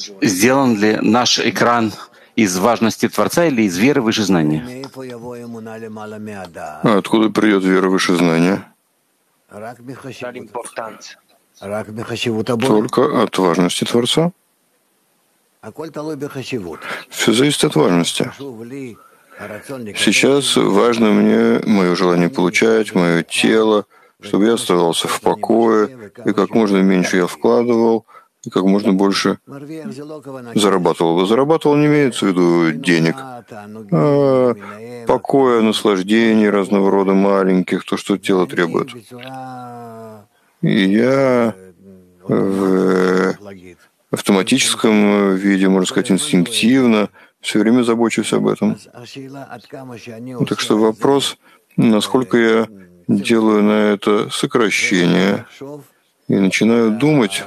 сделан ли наш экран из важности Творца или из веры выше знания? А откуда придет вера выше знания? Только от важности Творца. Все зависит от важности. Сейчас важно мне мое желание получать, мое тело, чтобы я оставался в покое, и как можно меньше я вкладывал, и как можно больше зарабатывал. Зарабатывал не имеется в виду денег, а покоя, наслаждений разного рода маленьких, то, что тело требует. И я в автоматическом виде, можно сказать, инстинктивно, все время забочусь об этом. Так что вопрос, насколько я делаю на это сокращение и начинаю думать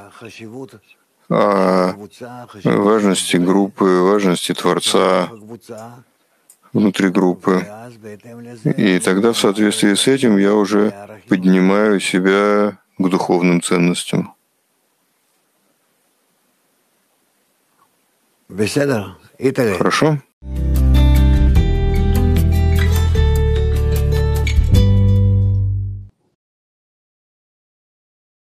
о важности группы, важности Творца внутри группы. И тогда в соответствии с этим я уже поднимаю себя к духовным ценностям. Хорошо?